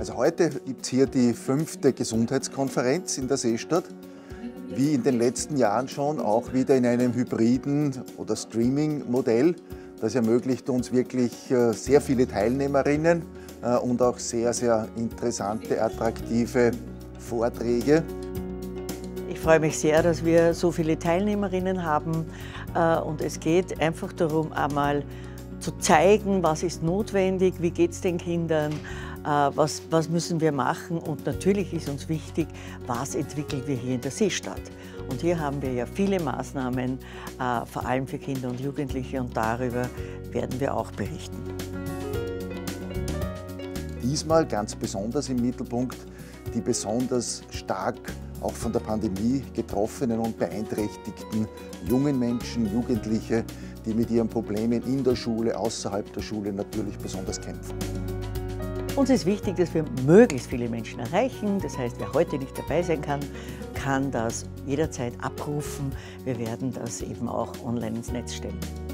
Also heute gibt es hier die 5. Gesundheitskonferenz in der Seestadt. Wie in den letzten Jahren schon, auch wieder in einem hybriden oder Streaming-Modell. Das ermöglicht uns wirklich sehr viele Teilnehmerinnen und auch sehr, sehr interessante, attraktive Vorträge. Ich freue mich sehr, dass wir so viele Teilnehmerinnen haben und es geht einfach darum, einmal zu zeigen, was ist notwendig, wie geht es den Kindern, was müssen wir machen und natürlich ist uns wichtig, was entwickeln wir hier in der Seestadt. Und hier haben wir ja viele Maßnahmen, vor allem für Kinder und Jugendliche und darüber werden wir auch berichten. Diesmal ganz besonders im Mittelpunkt die besonders stark auch von der Pandemie getroffenen und beeinträchtigten jungen Menschen, Jugendliche, die mit ihren Problemen in der Schule, außerhalb der Schule natürlich besonders kämpfen. Uns ist wichtig, dass wir möglichst viele Menschen erreichen. Das heißt, wer heute nicht dabei sein kann, kann das jederzeit abrufen. Wir werden das eben auch online ins Netz stellen.